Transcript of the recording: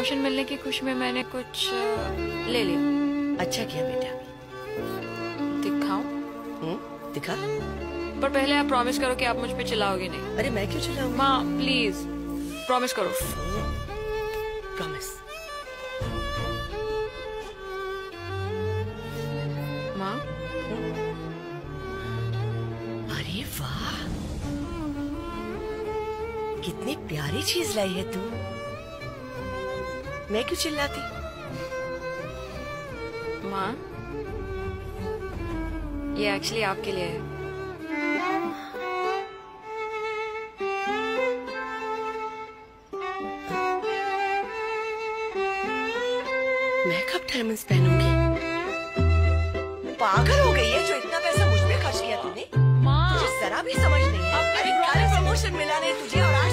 Promotion मिलने की खुशी में मैंने कुछ ले लिया। अच्छा किया बेटा। दिखाऊं? दिखा। पर पहले आप प्रॉमिस करो कि आप मुझ पे चिल्लाओगे नहीं। अरे मैं क्यों चिल्लाऊंगी? माँ प्लीज प्रॉमिस करो। प्रॉमिस। माँ। अरे वाह, कितनी प्यारी चीज लाई है तू। मैं क्यों चिल्लाती? माँ ये एक्चुअली आपके लिए है। मैं कब डायमंड्स पहनूंगी? पागल हो गई है जो इतना पैसा मुझ पे खर्च किया तूने? माँ तुझे जरा भी समझ नहीं है। अरे प्रमोशन मिला नहीं तुझे और